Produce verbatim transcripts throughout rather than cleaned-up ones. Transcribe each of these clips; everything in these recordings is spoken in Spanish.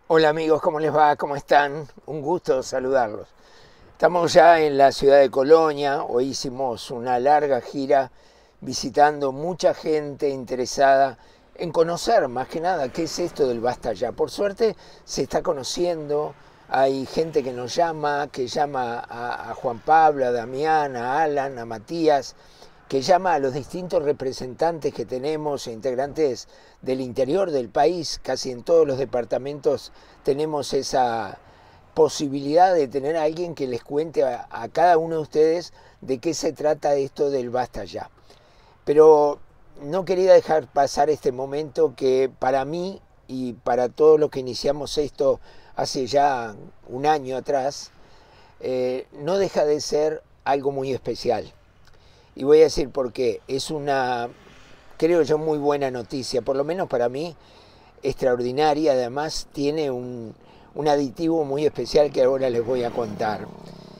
Hola amigos, ¿cómo les va? ¿Cómo están? Un gusto saludarlos. Estamos ya en la ciudad de Colonia. Hoy hicimos una larga gira visitando mucha gente interesada en conocer más que nada qué es esto del Basta Ya. Por suerte se está conociendo, hay gente que nos llama, que llama a, a Juan Pablo, a Damián, a Alan, a Matías, que llama a los distintos representantes que tenemos, e integrantes del interior del país. Casi en todos los departamentos tenemos esa posibilidad de tener a alguien que les cuente a, a cada uno de ustedes de qué se trata esto del Basta Ya. Pero no quería dejar pasar este momento que para mí y para todos los que iniciamos esto hace ya un año atrás, eh, no deja de ser algo muy especial. Y voy a decir por qué. Es una, creo yo, muy buena noticia, por lo menos para mí, extraordinaria. Además tiene un, un aditivo muy especial que ahora les voy a contar.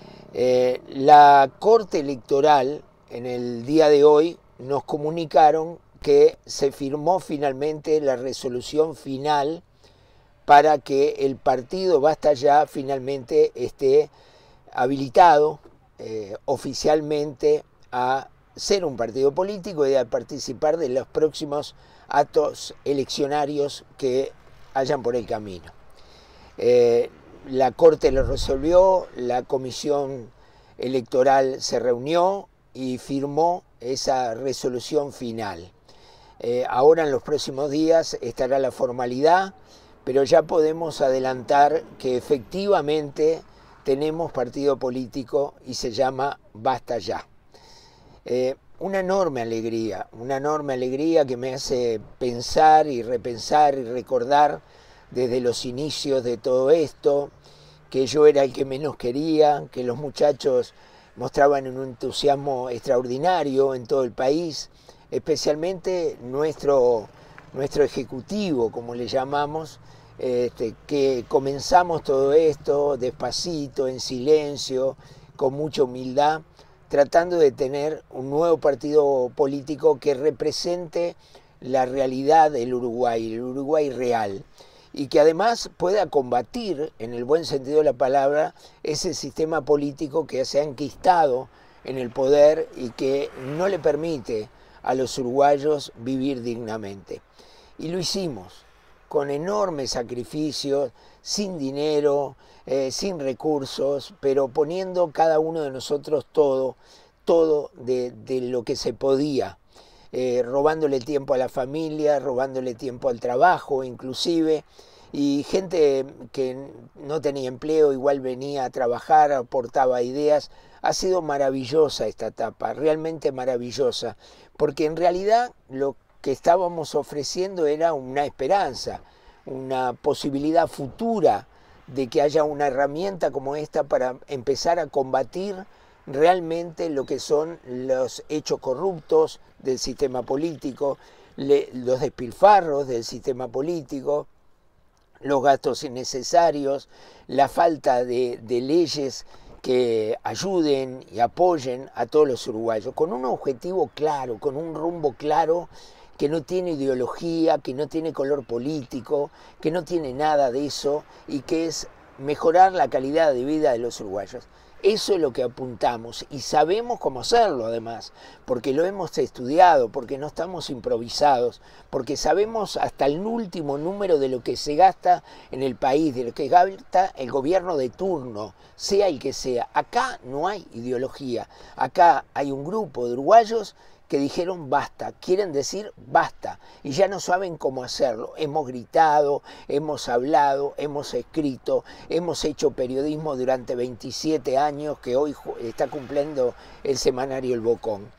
Eh, la Corte Electoral en el día de hoy nos comunicaron que se firmó finalmente la resolución final para que el partido Basta Ya finalmente esté habilitado eh, oficialmente a ser un partido político y a participar de los próximos actos eleccionarios que hayan por el camino. Eh, la Corte lo resolvió, la Comisión Electoral se reunió y firmó esa resolución final. Eh, ahora en los próximos días estará la formalidad, pero ya podemos adelantar que efectivamente tenemos partido político y se llama Basta Ya. Eh, una enorme alegría, una enorme alegría que me hace pensar y repensar y recordar desde los inicios de todo esto, que yo era el que menos quería, que los muchachos mostraban un entusiasmo extraordinario en todo el país, especialmente nuestro, nuestro ejecutivo, como le llamamos, este, que comenzamos todo esto despacito, en silencio, con mucha humildad, tratando de tener un nuevo partido político que represente la realidad del Uruguay, el Uruguay real, y que además pueda combatir, en el buen sentido de la palabra, ese sistema político que se ha enquistado en el poder y que no le permite a los uruguayos vivir dignamente. Y lo hicimos con enormes sacrificios, sin dinero, eh, sin recursos, pero poniendo cada uno de nosotros todo, todo de, de lo que se podía, eh, robándole tiempo a la familia, robándole tiempo al trabajo inclusive, y gente que no tenía empleo igual venía a trabajar, aportaba ideas. Ha sido maravillosa esta etapa, realmente maravillosa, porque en realidad lo que estábamos ofreciendo era una esperanza, una posibilidad futura de que haya una herramienta como esta para empezar a combatir realmente lo que son los hechos corruptos del sistema político, le, los despilfarros del sistema político, los gastos innecesarios, la falta de, de leyes que ayuden y apoyen a todos los uruguayos, con un objetivo claro, con un rumbo claro, que no tiene ideología, que no tiene color político, que no tiene nada de eso, y que es mejorar la calidad de vida de los uruguayos. Eso es lo que apuntamos y sabemos cómo hacerlo además, porque lo hemos estudiado, porque no estamos improvisados, porque sabemos hasta el último número de lo que se gasta en el país, de lo que gasta el gobierno de turno, sea el que sea. Acá no hay ideología, acá hay un grupo de uruguayos que dijeron basta, quieren decir basta, y ya no saben cómo hacerlo. Hemos gritado, hemos hablado, hemos escrito, hemos hecho periodismo durante veintisiete años, que hoy está cumpliendo el semanario El Bocón.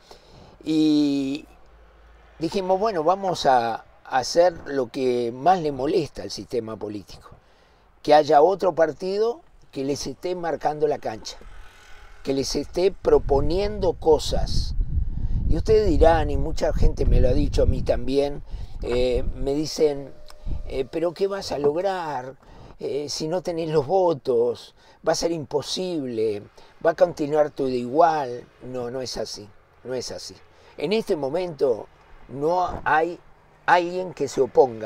Y dijimos, bueno, vamos a hacer lo que más le molesta al sistema político, que haya otro partido que les esté marcando la cancha, que les esté proponiendo cosas. Y ustedes dirán, y mucha gente me lo ha dicho a mí también, eh, me dicen, eh, pero ¿qué vas a lograr eh, si no tenés los votos? Va a ser imposible, va a continuar todo igual. No, no es así, no es así. En este momento no hay alguien que se oponga,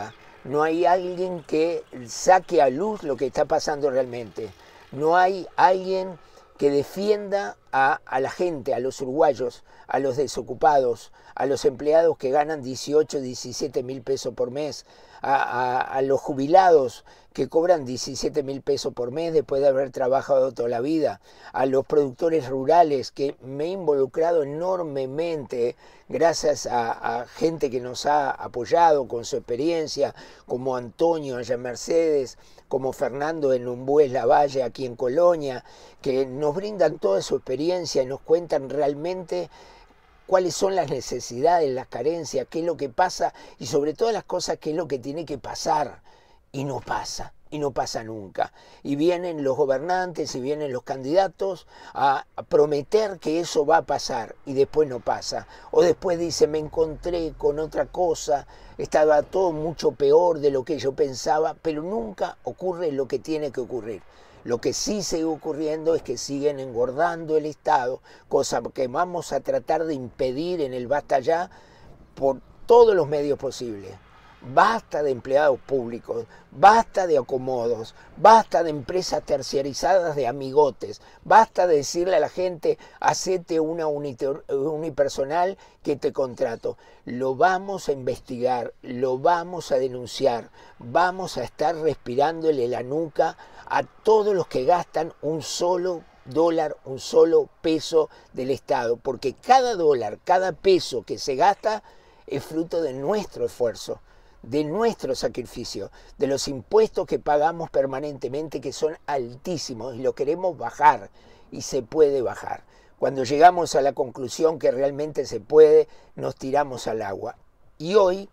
no hay alguien que saque a luz lo que está pasando realmente, no hay alguien que defienda a, a la gente, a los uruguayos, a los desocupados, a los empleados que ganan dieciocho, diecisiete mil pesos por mes, a, a, a los jubilados que cobran diecisiete mil pesos por mes después de haber trabajado toda la vida, a los productores rurales, que me he involucrado enormemente gracias a, a gente que nos ha apoyado con su experiencia, como Antonio allá en Mercedes, como Fernando en Umbues Lavalle aquí en Colonia, que nos brindan toda su experiencia y nos cuentan realmente cuáles son las necesidades, las carencias, qué es lo que pasa y sobre todas las cosas qué es lo que tiene que pasar. Y no pasa, y no pasa nunca. Y vienen los gobernantes y vienen los candidatos a prometer que eso va a pasar y después no pasa. O después dice, me encontré con otra cosa, estaba todo mucho peor de lo que yo pensaba, pero nunca ocurre lo que tiene que ocurrir. Lo que sí sigue ocurriendo es que siguen engordando el Estado, cosa que vamos a tratar de impedir en el Basta Ya por todos los medios posibles. Basta de empleados públicos, basta de acomodos, basta de empresas terciarizadas de amigotes, basta de decirle a la gente, hacete una unipersonal que te contrato. Lo vamos a investigar, lo vamos a denunciar, vamos a estar respirándole la nuca a todos los que gastan un solo dólar, un solo peso del Estado, porque cada dólar, cada peso que se gasta es fruto de nuestro esfuerzo, de nuestro sacrificio, de los impuestos que pagamos permanentemente, que son altísimos y lo queremos bajar, y se puede bajar. Cuando llegamos a la conclusión que realmente se puede, nos tiramos al agua. Y hoy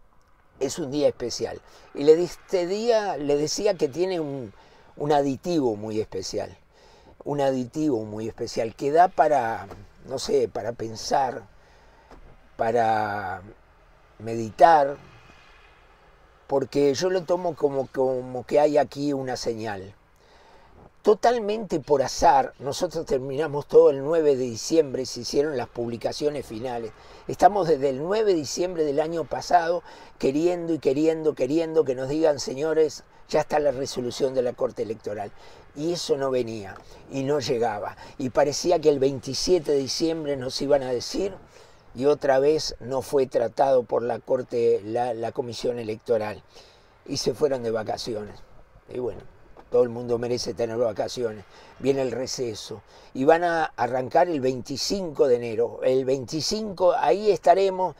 es un día especial. Y le, este día, le decía que tiene un, un aditivo muy especial, un aditivo muy especial que da para, no sé, para pensar, para meditar, porque yo lo tomo como, como que hay aquí una señal. Totalmente por azar, nosotros terminamos todo el nueve de diciembre, se hicieron las publicaciones finales. Estamos desde el nueve de diciembre del año pasado queriendo y queriendo, queriendo que nos digan, señores, ya está la resolución de la Corte Electoral. Y eso no venía, y no llegaba. Y parecía que el veintisiete de diciembre nos iban a decir, y otra vez no fue tratado por la Corte, la, la Comisión Electoral, y se fueron de vacaciones. Y bueno, todo el mundo merece tener vacaciones, viene el receso, y van a arrancar el veinticinco de enero, el veinticinco, ahí estaremos.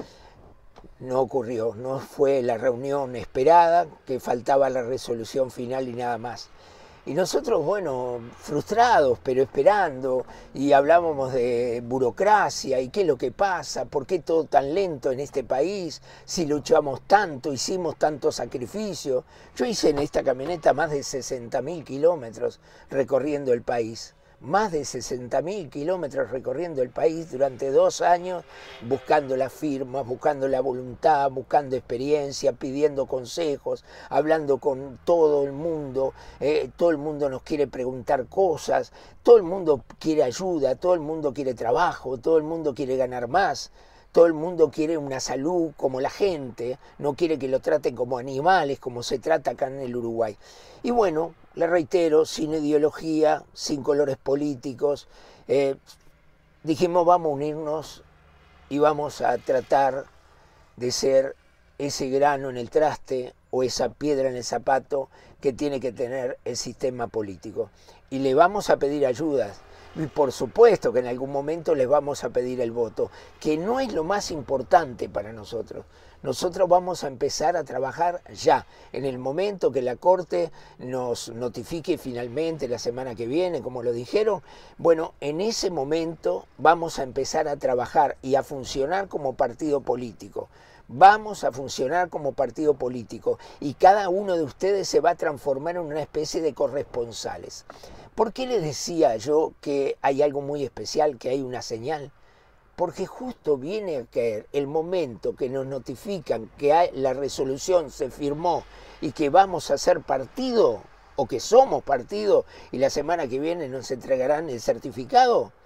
No ocurrió, no fue la reunión esperada, que faltaba la resolución final y nada más. Y nosotros, bueno, frustrados, pero esperando, y hablábamos de burocracia, y qué es lo que pasa, por qué todo tan lento en este país, si luchamos tanto, hicimos tanto sacrificio. Yo hice en esta camioneta más de sesenta mil kilómetros recorriendo el país. Más de sesenta mil kilómetros recorriendo el país durante dos años, buscando las firmas, buscando la voluntad, buscando experiencia, pidiendo consejos, hablando con todo el mundo. Eh, todo el mundo nos quiere preguntar cosas, todo el mundo quiere ayuda, todo el mundo quiere trabajo, todo el mundo quiere ganar más. Todo el mundo quiere una salud como la gente, no quiere que lo traten como animales, como se trata acá en el Uruguay. Y bueno, le reitero, sin ideología, sin colores políticos, eh, dijimos vamos a unirnos y vamos a tratar de ser ese grano en el traste o esa piedra en el zapato que tiene que tener el sistema político. Y le vamos a pedir ayudas. Y por supuesto que en algún momento les vamos a pedir el voto, que no es lo más importante para nosotros. Nosotros vamos a empezar a trabajar ya, en el momento que la Corte nos notifique finalmente la semana que viene, como lo dijeron. Bueno, en ese momento vamos a empezar a trabajar y a funcionar como partido político. Vamos a funcionar como partido político y cada uno de ustedes se va a transformar en una especie de corresponsales. ¿Por qué les decía yo que hay algo muy especial, que hay una señal? Porque justo viene a caer el momento que nos notifican que hay, la resolución se firmó y que vamos a ser partido o que somos partido y la semana que viene nos entregarán el certificado.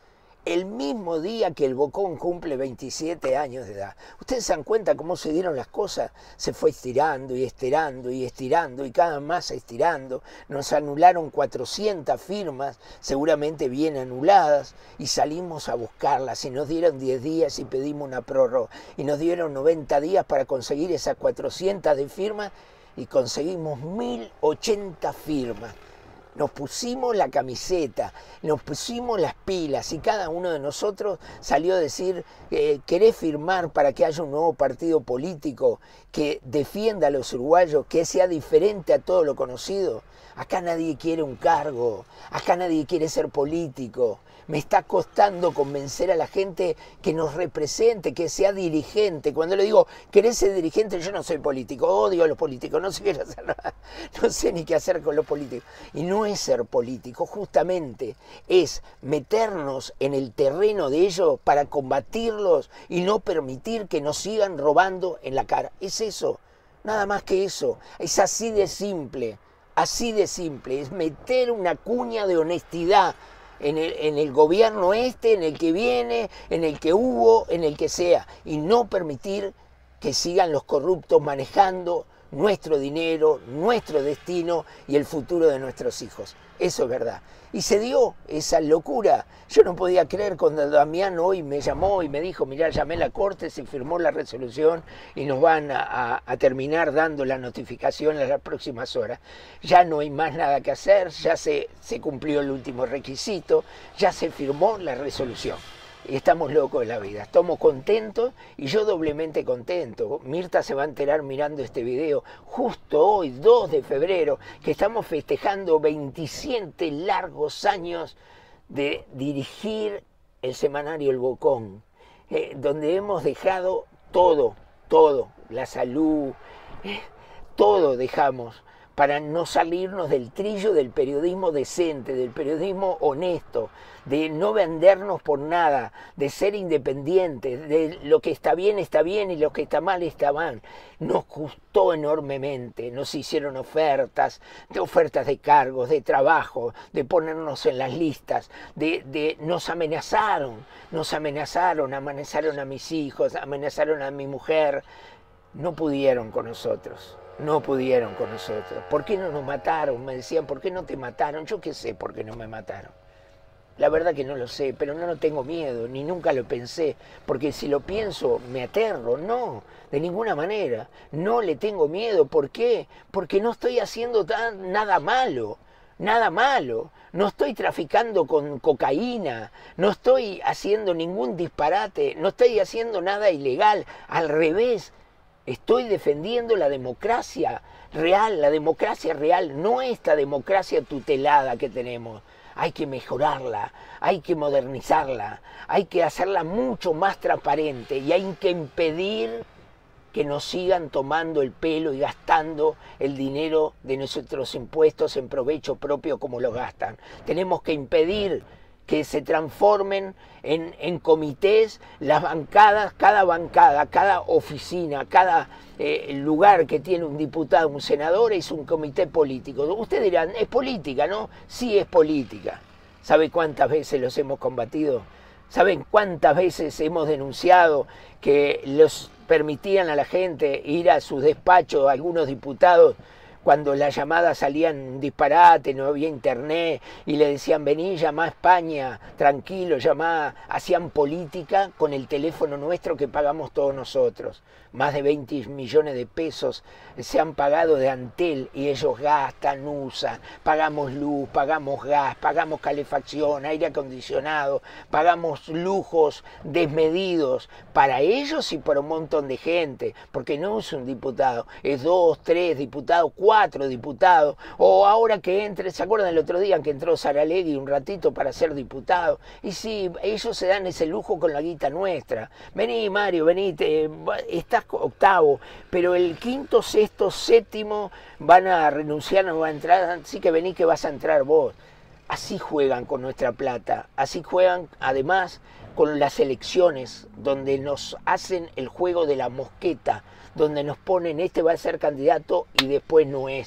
el mismo día que el Bocón cumple veintisiete años de edad. ¿Ustedes se dan cuenta cómo se dieron las cosas? Se fue estirando y estirando y estirando y cada más estirando. Nos anularon cuatrocientas firmas, seguramente bien anuladas, y salimos a buscarlas y nos dieron diez días y pedimos una prórroga. Y nos dieron noventa días para conseguir esas cuatrocientas de firmas y conseguimos mil ochenta firmas. Nos pusimos la camiseta, nos pusimos las pilas y cada uno de nosotros salió a decir, eh, ¿querés firmar para que haya un nuevo partido político que defienda a los uruguayos, que sea diferente a todo lo conocido? Acá nadie quiere un cargo, acá nadie quiere ser político. Me está costando convencer a la gente que nos represente, que sea dirigente. Cuando le digo, ¿querés ser dirigente? Yo no soy político, odio a los políticos, no sé qué hacer nada, no sé ni qué hacer con los políticos. Y no es ser político, justamente es meternos en el terreno de ellos para combatirlos y no permitir que nos sigan robando en la cara. Es eso, nada más que eso, es así de simple. Así de simple, es meter una cuña de honestidad en el, en el gobierno este, en el que viene, en el que hubo, en el que sea, y no permitir que sigan los corruptos manejando nuestro dinero, nuestro destino y el futuro de nuestros hijos. Eso es verdad. Y se dio esa locura. Yo no podía creer cuando Damián hoy me llamó y me dijo, mirá, llamé a la Corte, se firmó la resolución y nos van a, a, a terminar dando la notificación en las próximas horas. Ya no hay más nada que hacer, ya se, se cumplió el último requisito, ya se firmó la resolución. Y estamos locos de la vida, estamos contentos y yo doblemente contento. Mirta se va a enterar mirando este video justo hoy, dos de febrero, que estamos festejando veintisiete largos años de dirigir el semanario El Bocón, eh, donde hemos dejado todo, todo, la salud, eh, todo dejamos para no salirnos del trillo del periodismo decente, del periodismo honesto, de no vendernos por nada, de ser independientes, de lo que está bien está bien y lo que está mal está mal. Nos costó enormemente, nos hicieron ofertas, de ofertas de cargos, de trabajo, de ponernos en las listas, de, de nos amenazaron, nos amenazaron, amenazaron a mis hijos, amenazaron a mi mujer, no pudieron con nosotros. No pudieron con nosotros. ¿Por qué no nos mataron? Me decían, ¿por qué no te mataron? Yo qué sé por qué no me mataron. La verdad que no lo sé, pero no, no tengo miedo, ni nunca lo pensé, porque si lo pienso me aterro. No, de ninguna manera. No le tengo miedo. ¿Por qué? Porque no estoy haciendo tan, nada malo. Nada malo. No estoy traficando con cocaína. No estoy haciendo ningún disparate. No estoy haciendo nada ilegal. Al revés. Estoy defendiendo la democracia real, la democracia real, no esta democracia tutelada que tenemos. Hay que mejorarla, hay que modernizarla, hay que hacerla mucho más transparente y hay que impedir que nos sigan tomando el pelo y gastando el dinero de nuestros impuestos en provecho propio como lo gastan. Tenemos que impedir que se transformen en, en comités, las bancadas, cada bancada, cada oficina, cada eh, lugar que tiene un diputado, un senador, es un comité político. Ustedes dirán, es política, ¿no? Sí, es política. ¿Sabe cuántas veces los hemos combatido? ¿Saben cuántas veces hemos denunciado que los permitían a la gente ir a sus despachos, a algunos diputados, cuando las llamadas salían disparate, no había internet, y le decían, vení, llamá a España, tranquilo, llamá, hacían política con el teléfono nuestro que pagamos todos nosotros. Más de veinte millones de pesos se han pagado de Antel y ellos gastan, usan, pagamos luz, pagamos gas, pagamos calefacción, aire acondicionado, pagamos lujos desmedidos para ellos y para un montón de gente, porque no es un diputado, es dos, tres diputados, cuatro diputados, o ahora que entre, ¿se acuerdan el otro día que entró Saralegui un ratito para ser diputado? Y sí, ellos se dan ese lujo con la guita nuestra. Vení, Mario, vení, te, estás octavo, pero el quinto, sexto, séptimo van a renunciar, no van a entrar, así que vení que vas a entrar vos. Así juegan con nuestra plata, así juegan además con las elecciones, donde nos hacen el juego de la mosqueta, donde nos ponen este va a ser candidato y después no es.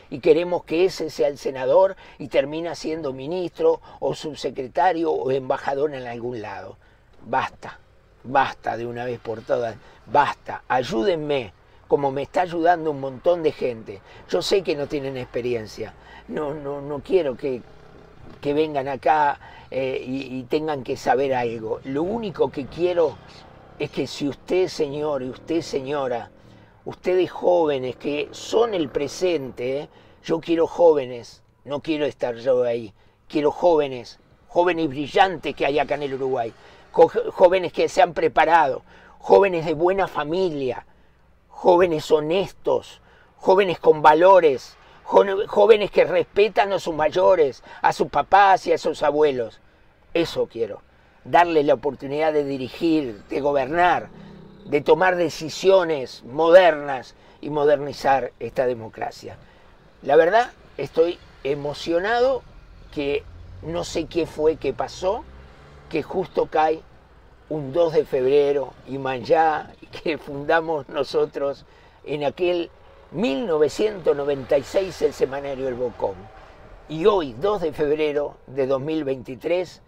y queremos que ese sea el senador y termina siendo ministro o subsecretario o embajador en algún lado. Basta, basta de una vez por todas, basta, ayúdenme, como me está ayudando un montón de gente. Yo sé que no tienen experiencia, no, no, no quiero que, que vengan acá eh, y, y tengan que saber algo. Lo único que quiero es que si usted, señor, y usted, señora, ustedes jóvenes que son el presente, ¿eh? Yo quiero jóvenes, no quiero estar yo ahí, quiero jóvenes, jóvenes brillantes que hay acá en el Uruguay, jóvenes que se han preparado, jóvenes de buena familia, jóvenes honestos, jóvenes con valores, jóvenes que respetan a sus mayores, a sus papás y a sus abuelos. Eso quiero, darle la oportunidad de dirigir, de gobernar, de tomar decisiones modernas y modernizar esta democracia. La verdad, estoy emocionado que no sé qué fue que pasó, que justo cae un dos de febrero y mañana que fundamos nosotros en aquel mil novecientos noventa y seis el semanario El Bocón. Y hoy, dos de febrero de dos mil veintitrés,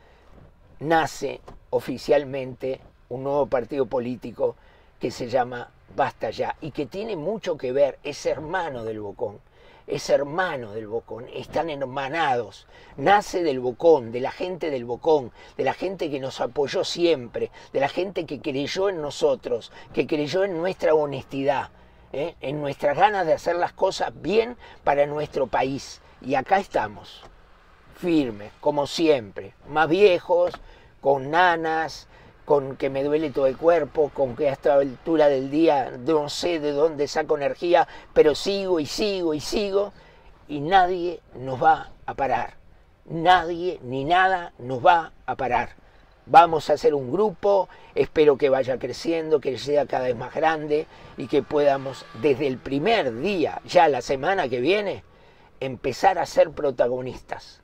nace oficialmente un nuevo partido político que se llama Basta Ya y que tiene mucho que ver, es hermano del Bocón, es hermano del Bocón, están hermanados, nace del Bocón, de la gente del Bocón, de la gente que nos apoyó siempre, de la gente que creyó en nosotros, que creyó en nuestra honestidad, ¿eh? en nuestras ganas de hacer las cosas bien para nuestro país. Y acá estamos, firmes, como siempre, más viejos, con nanas, con que me duele todo el cuerpo, con que a esta altura del día no sé de dónde saco energía, pero sigo y sigo y sigo, y nadie nos va a parar, nadie ni nada nos va a parar. Vamos a hacer un grupo, espero que vaya creciendo, que sea cada vez más grande y que podamos desde el primer día, ya la semana que viene, empezar a ser protagonistas.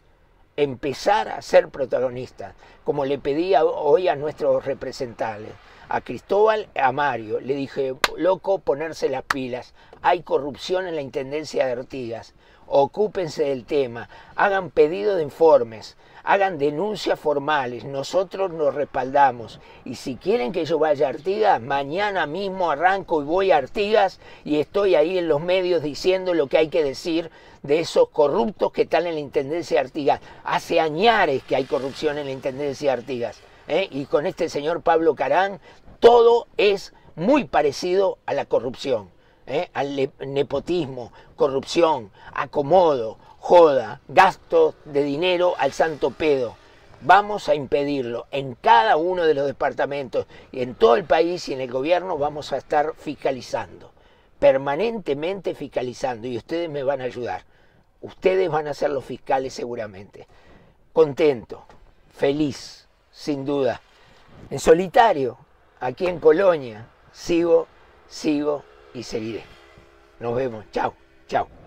Empezar a ser protagonistas, como le pedí hoy a nuestros representantes, a Cristóbal, a Mario, le dije, loco, ponerse las pilas, hay corrupción en la Intendencia de Artigas, ocúpense del tema, hagan pedido de informes, hagan denuncias formales, nosotros nos respaldamos, y si quieren que yo vaya a Artigas, mañana mismo arranco y voy a Artigas, y estoy ahí en los medios diciendo lo que hay que decir de esos corruptos que están en la Intendencia de Artigas. Hace añares que hay corrupción en la Intendencia de Artigas, ¿eh? Y con este señor Pablo Carán, todo es muy parecido a la corrupción, ¿eh? Al nepotismo, corrupción, acomodo, joda, gasto de dinero al santo pedo. Vamos a impedirlo en cada uno de los departamentos y en todo el país y en el gobierno vamos a estar fiscalizando, permanentemente fiscalizando, y ustedes me van a ayudar. Ustedes van a ser los fiscales seguramente. Contento, feliz, sin duda. En solitario, aquí en Colonia, sigo, sigo y seguiré. Nos vemos. Chao, chao.